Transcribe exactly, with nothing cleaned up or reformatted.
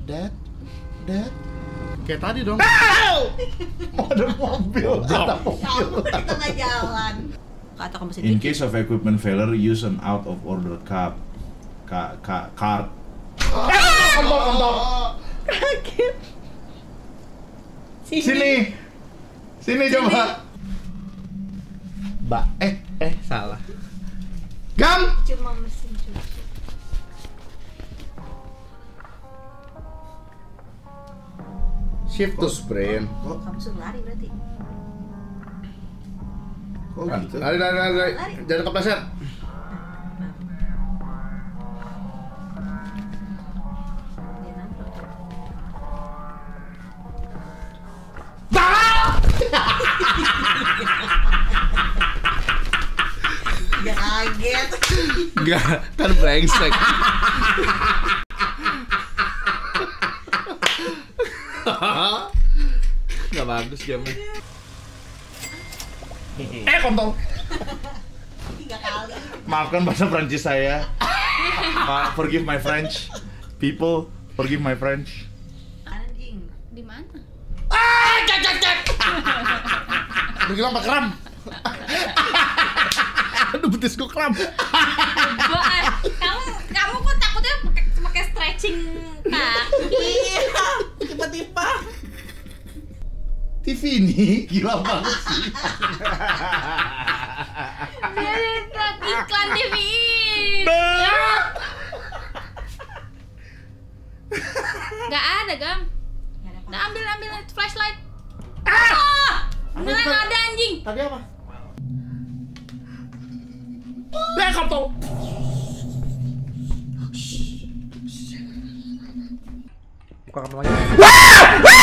Dad, Dad. Kayak tadi dong. Ada mobil, ada mobil. Kamu di tengah jalan. Kata kamu sendiri. In case of equipment failure, use an out of order card. Ka ka card. Kontol, kontol. Kaget. Sini. Sini coba. Mbak, eh, eh, salah. Gam! Cuma mesin cuci. Shift to sprint. Kamu suruh lari berarti. Kok gitu? Lari, lari, lari, lari. Lari. Jangan kepleset. Dia nangkep. Gak kaget. Enggak, kan brengsek. Gak bagus jamnya. Eh, kontol. Tiga kali. Maafkan bahasa Prancis saya. Ma forgive my French. People, forgive my French. Anjing. Di mana? Ah, cek cek cek. Aduh, gila apa kram? Aduh, betis gua kram. Gua, eh, kamu kamu kok takutnya pakai pakai stretching kaki? Iya. Tiba-tiba. T V ini gila banget sih. Dia lihat iklan T V. Gak ada, Gam. Nah, ambil ambil flashlight. Ah! Beneran ada anjing. Tadi apa? Eh, kontol. Buka kamar lagi.